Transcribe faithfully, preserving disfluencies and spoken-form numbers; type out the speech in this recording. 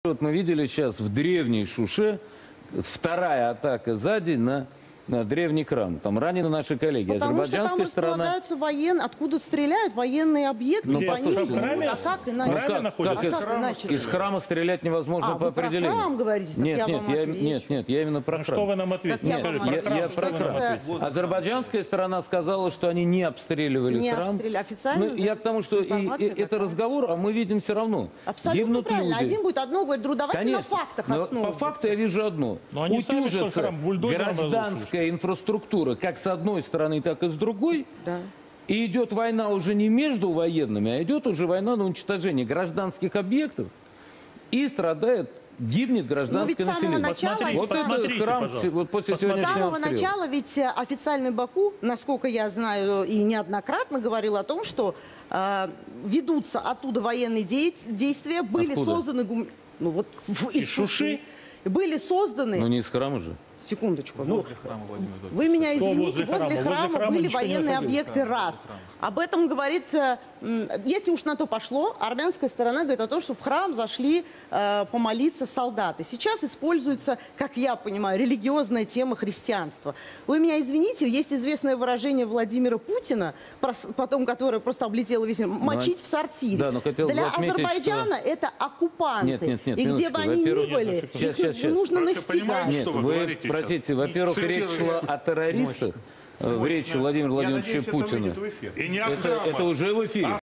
Вот мы видели сейчас в древней Шуше вторая атака за день на, на древний храм. Там ранены наши коллеги. Потому Азербайджанская что там сторона... располагаются военные, откуда стреляют военные объекты. Ну, по ним, послушайте, ну, ну, а как иначе? Ну, как, а как из, как иначе? из храма стрелять невозможно А, по вы про определению. храм говорите, так Нет, я нет, вам я, отвечу. нет, нет, я именно про Ну, храм. что вы нам ответите? Так я Нет, вам я, отвечу. я про Значит, храм. это- Азербайджанская сторона сказала, что они не обстреливали Не храм. обстреляли. Официально, Ну, да? я к тому, что и, Информация и, это такая. разговор, а мы видим все равно. Абсолютно Гибнут правильно. люди. Один будет одно, говорит, ну давайте Конечно. на фактах Но основываться. по факту я вижу одно. Но они сами, что ли, Утюжится храм бульдозером гражданская инфраструктура как с одной стороны, так и с другой. Да. И идет война уже не между военными, а идет уже война на уничтожение гражданских объектов. И страдает, гибнет гражданское Ну, ведь с самого население. начала- Посмотрите, Вот это посмотрите, храм пожалуйста. вот после Посмотрите. С сегодняшнего самого обстрела. начала ведь э, официальный Баку, насколько я знаю, и неоднократно говорил о том, что э, ведутся оттуда военные де- действия, были Откуда? созданы... гум- Ну вот в- из Из Шуши? Были созданы... Ну не из храма же. Секундочку. Ну, Возле храма Владимира Владимировича. вы меня Что извините, возле возле храма? храма, Возле храма были ничего не военные находилось. объекты, раз. Об этом говорит, э, м, если уж на то пошло, армянская сторона говорит о том, что в храм зашли э, помолиться солдаты. Сейчас используется, как я понимаю, религиозная тема христианства. Вы меня извините, есть известное выражение Владимира Путина, прос- потом которое просто облетело весь мир, мочить в сортире. да, но хотел бы Для отметить, Азербайджана что- это оккупанты. Нет, нет, нет, И где бы минуточку. они ни Во-первых, были, нет, их сейчас, сейчас, сейчас. нужно Короче, настигать. понимаете, Нет, что вы вы, говорите простите, сейчас? во-первых, речь Цитируете. шла о террористах э, в речи Владимира Я Владимировича надеюсь, это Путина. выйдет в эфир. И не Это, это уже в эфире.